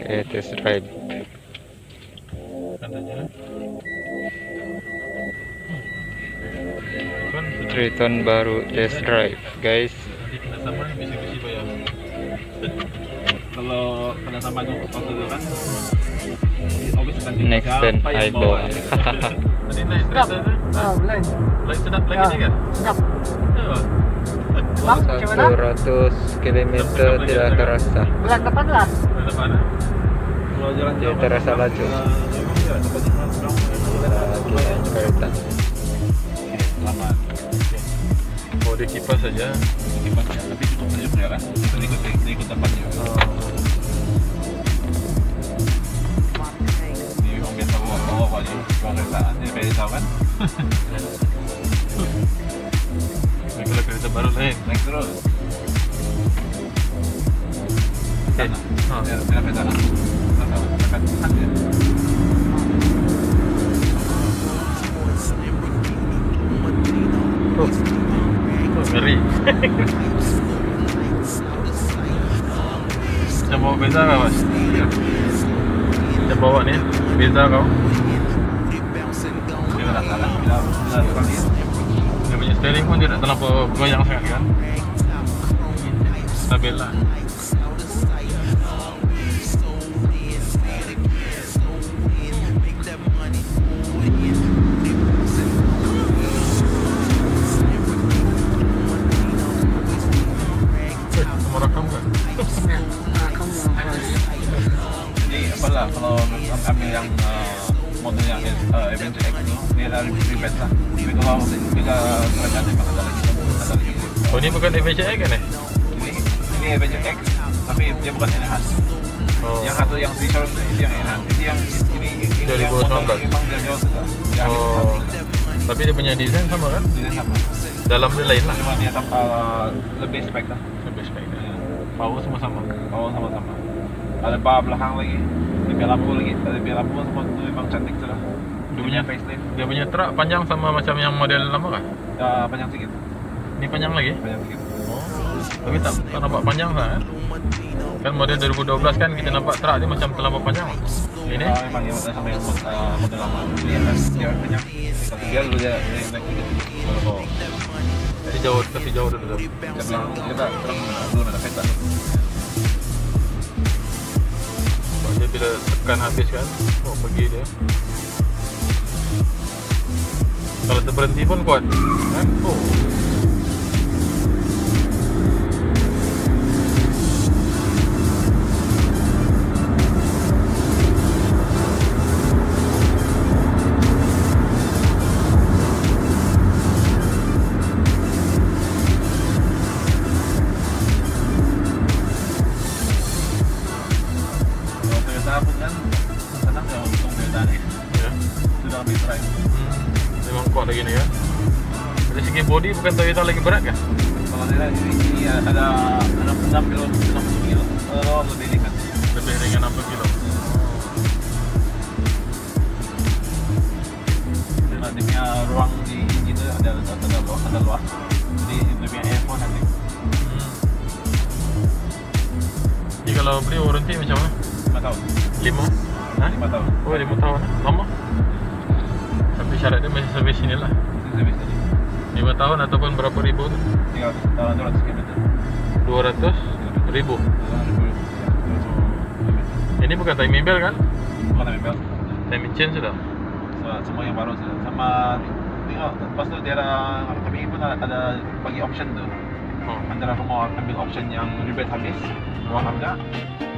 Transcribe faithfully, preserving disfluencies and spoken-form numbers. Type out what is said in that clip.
Oke, test drive. Katanya kan Triton baru test drive, guys. nanti kena sama misi-misi bayar. Kalau kena sama itu waktu itu kan obis ganti Nexten eyeball. Tadi naik kereta itu. Ah, lain. Lagi sedap lagi ni kan? Sedap. Ya. Bang, macam mana? seratus kilometer tidak terasa. Bulan depan lah. Ada depan. Kalau jalan Tidak jauh terasa laju. Kereta. Selamat. Oh, dia kipas saja. Kipas saja, tapi cukup saja perjalanan. Kita ikut kita ikut tempatnya. Ini orang biasa bawa bawa apa ni? Bawa kereta. Dia kayak tahu kan? Kalau kereta baru lain, naik terus. Oke. Oh, dia dia kereta. Tahu, dekat dekat dia. Oh, Oh, ngeri. Macam bawa beza kau, Mas? Ya. Macam bawa ni, beza kau. Dia tak salah, bila bila tukang dia. Dia punya steering pun dia tak terlampau goyang sangat kan? Stabil lah. Merekam kan? Jadi apalah kalau ambil yang uh, model yang uh, Avenger X tu, dia ada rebate lah. Tapi kalau kita kerajaan memang ada lagi, ada lagi. oh ini bukan Avenger X kan? Eh? Ini ini Avenger X, tapi dia bukan enhanced. Oh. Yang satu yang T-shirt itu yang enhanced. Ini yang ini ini dua ribu sembilan belas. Memang dia jauh sudah. Dia Oh, tapi dia punya desain sama kan? Dia sama. Dalam dia lain lah. Cuma dia tambah lebih spek lah. Lebih spek. Power semua sama. Power sama-sama. Ada bar belakang lagi. Ada biar lampu lagi. Ada biar lampu semua tu memang cantik tu lah. Dia punya facelift. Dia punya truk panjang sama macam yang model lama kah? Uh, panjang sikit. Ini panjang lagi? Panjang sikit. Oh. Tapi tak, tak nampak panjang kan? Kan model dua ribu dua belas kan kita nampak truk dia macam terlampau panjang. Ini? Uh, memang dia sama yang uh, model lama. Dia kan dia panjang. Dia dulu dia dia naik sikit. Oh. Jadi jauh, kasih jauh dulu. Kita bilang kita bilang belum ada kereta. Dia bila tekan habis kan, oh pergi dia. Kalau terberhenti pun kuat kan? Oh. Kuat lagi ni ya. Dari segi body bukan Toyota lagi berat kan? Kalau dia ini, ini ada enam kilo, enam puluh kilo. Oh, lebih ringan. Lebih ringan enam puluh kilo. Dan dia punya ruang di engine tu ada ada ada luas, ada luas. Jadi dia punya airflow nanti. Hmm. Jadi kalau beli warranty macam mana? lima tahun. lima? Hah? lima tahun. Oh lima tahun eh? Lama? Tapi syarat dia masih servis sini lah. Servis tadi. lima tahun ataupun berapa ribu tu? Tinggal dalam dua ratus kilometer. dua ratus ribu. Ini bukan timing belt kan? Bukan timing belt. Timing chain sudah? Semua yang baru sudah. Sama tengok, lepas tu dia ada, kami pun ada, ada bagi option tu. Oh. Antara kamu mau ambil option yang rebate habis, ruang harga,